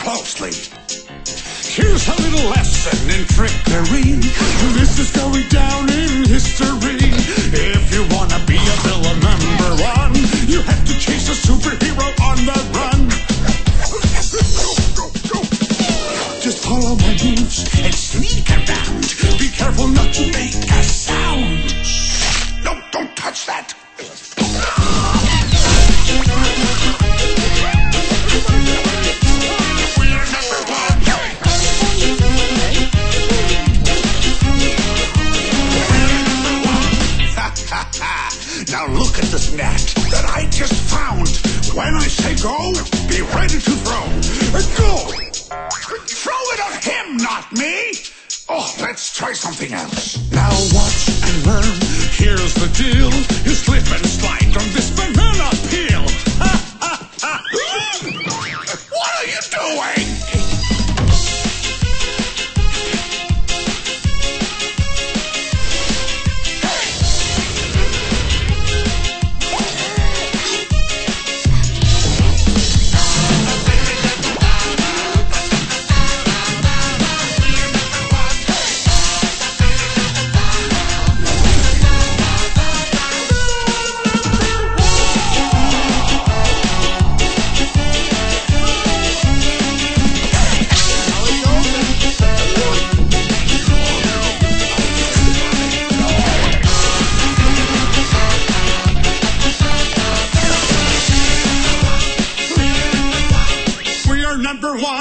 closely. Here's a little lesson in trickery. This is going down in history. If you wanna be a villain #1, you have to chase a superhero on the run. Just follow my moves and sneak around. Be careful not to make a sound. No, don't touch that. Now look at this net that I just found. When I say go, be ready to throw. Go! Throw it at him, not me! Oh, let's try something else. Now watch and learn. Here's the deal. You slip and slide on this banana peel. What are you doing? #1.